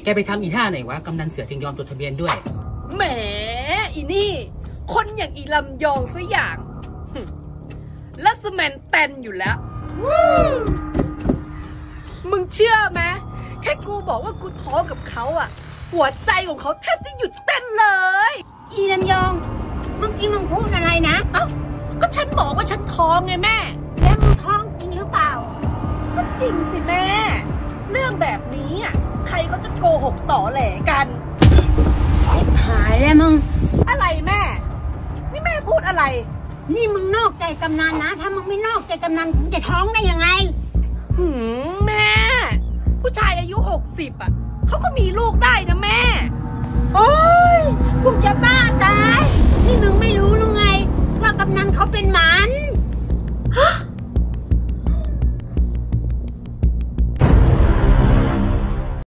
ไปทำอีท่าไหนวะกำนันเสือจึงยอมจดทะเบียนด้วยแหมอีนี่คนอย่างอีลำยองซะอย่างลัสแมนเต้นอยู่แล้วมึงเชื่อไหมแค่กูบอกว่ากูท้องกับเขาอะหัวใจของเขาแทบจะหยุดเต้นเลยอีลำยองเมื่อกี้มึงพูดอะไรนะเอ้าก็ฉันบอกว่าฉันท้องไงแม่แล้วมึงท้องจริงหรือเปล่าก็จริงสิแม่เรื่องแบบนี้อ่ะใครเขาจะโกหกต่อแหลกันชิบหายแล้วมึงอะไรแม่นี่แม่พูดอะไรนี่มึงนอกใจกำนันนะถ้ามึงไม่นอกใจกำนันมึงจะท้องได้ยังไงแม่ผู้ชายอายุ60อ่ะเขาก็มีลูกได้นะแม่โอ๊ยกูจะบ้าตายนี่มึงไม่รู้หรือไงว่ากำนันเขาเป็นหมัน